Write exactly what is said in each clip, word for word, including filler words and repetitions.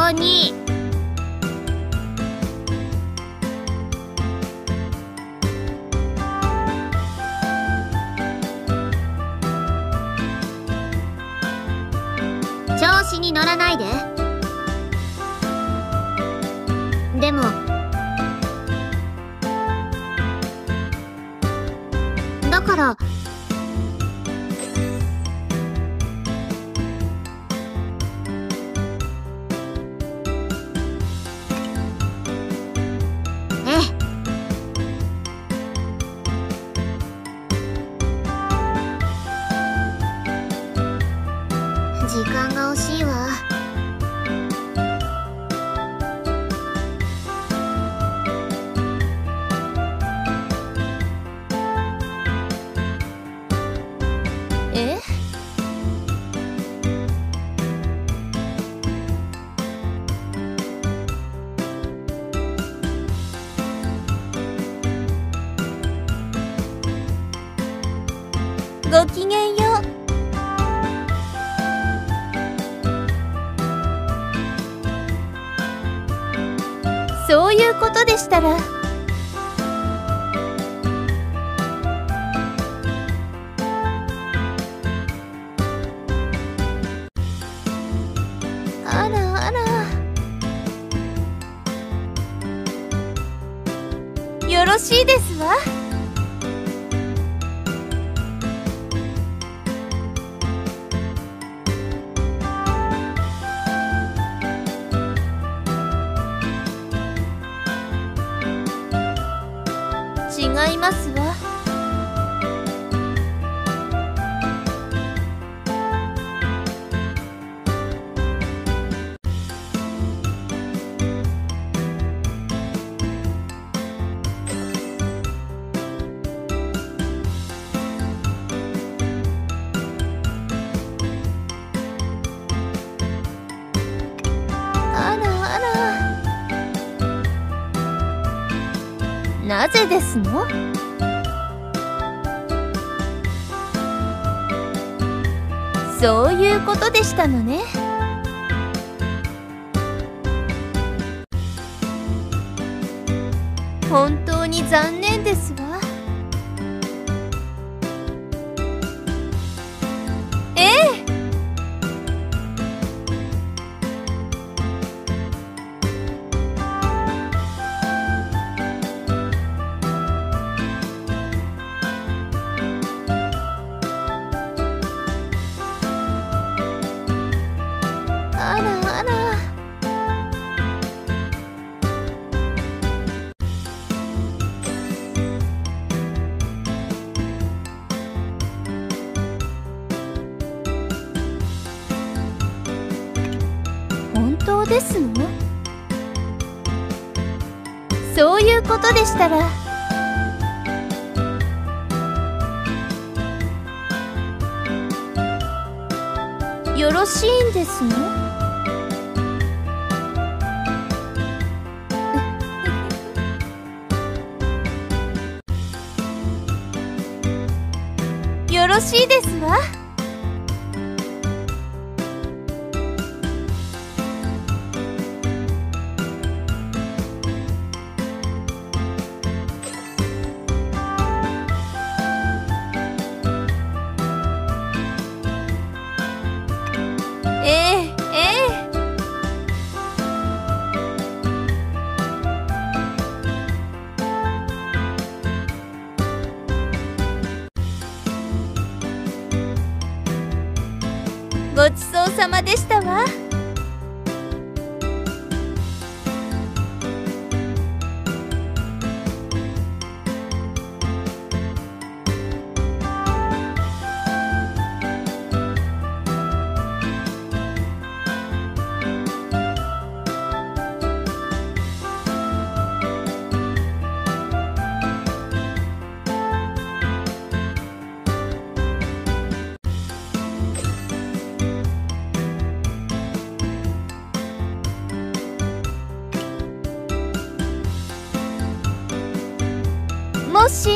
こに。調子に乗らないで。でもだから時間が惜しいわ。 え？ごきげんよう。そういうことでしたら。あらあら。よろしいですわ。違いますわ。あらあら。なぜですの？そういうことでしたのね。本当に残念ですわ。ええ。あらあら。本当ですの？そういうことでしたら。よろしいんですの？よろしいですわ。ええええ。ごちそうさまでしたわ。もし。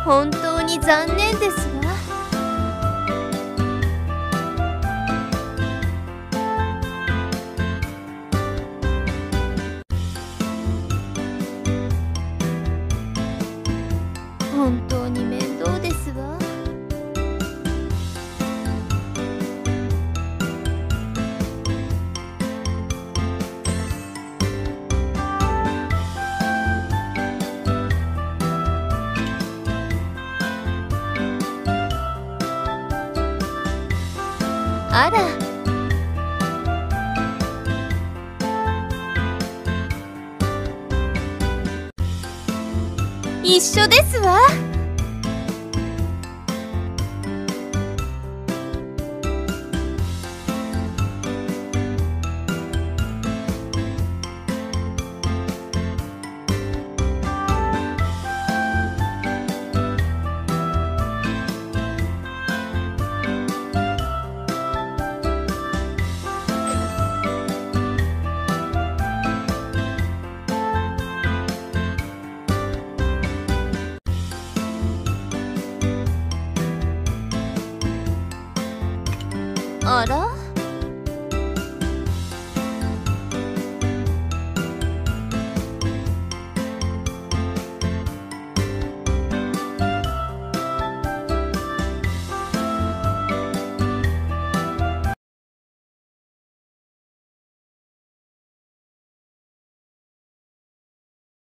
本当に残念ですわ。本当に面倒ですわ。あら、一緒ですわ。あら、